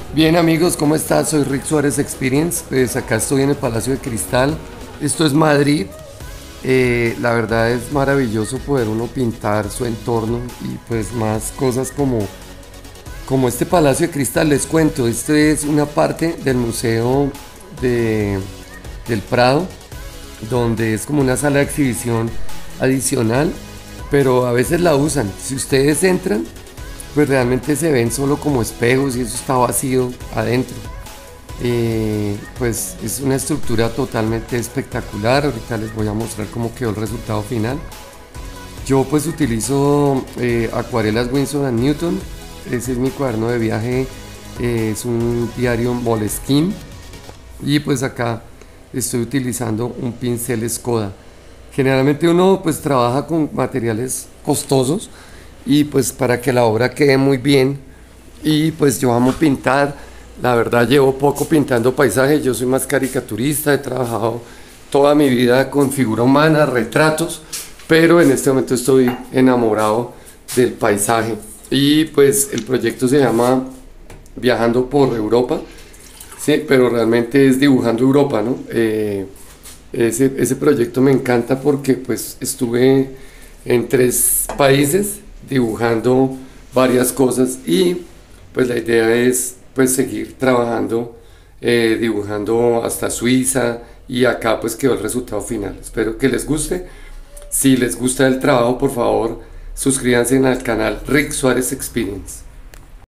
Bien amigos, ¿cómo estás? Soy Rick Suárez Experience, pues acá estoy en el Palacio de Cristal, esto es Madrid. La verdad es maravilloso poder uno pintar su entorno y pues más cosas como este Palacio de Cristal. Les cuento, este es una parte del Museo de- del Prado, donde es como una sala de exhibición adicional, pero a veces la usan. Si ustedes entran, pues realmente se ven solo como espejos y eso está vacío adentro. Pues es una estructura totalmente espectacular. Ahorita les voy a mostrar cómo quedó el resultado final. Yo pues utilizo acuarelas Winsor and Newton. Ese es mi cuaderno de viaje. Es un diario Moleskine. Y pues acá estoy utilizando un pincel Skoda. Generalmente uno pues trabaja con materiales costosos y pues para que la obra quede muy bien. Y pues yo amo pintar. La verdad llevo poco pintando paisajes. Yo soy más caricaturista. He trabajado toda mi vida con figura humana, retratos, pero en este momento estoy enamorado del paisaje. Y pues el proyecto se llama Viajando por Europa. Sí, pero realmente es dibujando Europa, ¿no? Ese proyecto me encanta porque pues estuve en 3 países dibujando varias cosas y pues la idea es pues seguir trabajando, dibujando hasta Suiza y acá pues quedó el resultado final. Espero que les guste. Si les gusta el trabajo, por favor, suscríbanse al canal Rick Suárez Experience.